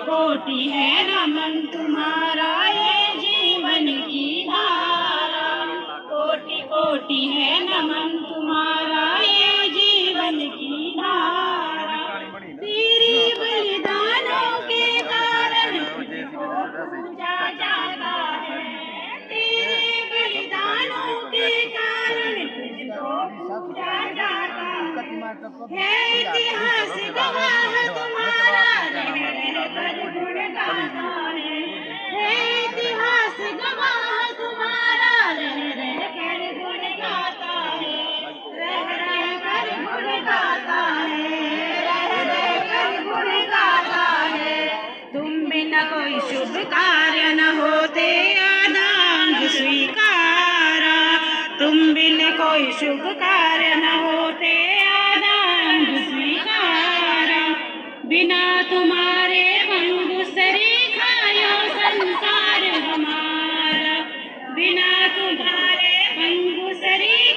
कोटि है नमन तुम्हारा ये जीवन की धारा। कोटि कोटि है नमन तुम्हारा ये जीवन की धारा। तेरे बलिदानों के कारण तुझको पूजा जाता है। तेरे बलिदानों के कारण तुझको पूजा जाता है। इतिहास गवाह तुम्हारा रह रह कर गुण गाता है। इतिहास गवाह तुम्हारा रह रह कर गुण गाता है। रह रह कर गुण गाता है। रह रह कर गुण गाता है। तुम बिना कोई शुभ कार्य न होते आदांग स्वीकारा। तुम बिन कोई शुभ कार्य न होते आदांग स्वीकारा। बिना तुम्हारे भंगु सरीखायो संसार हमारा। बिना तुम्हारे भंगु सरी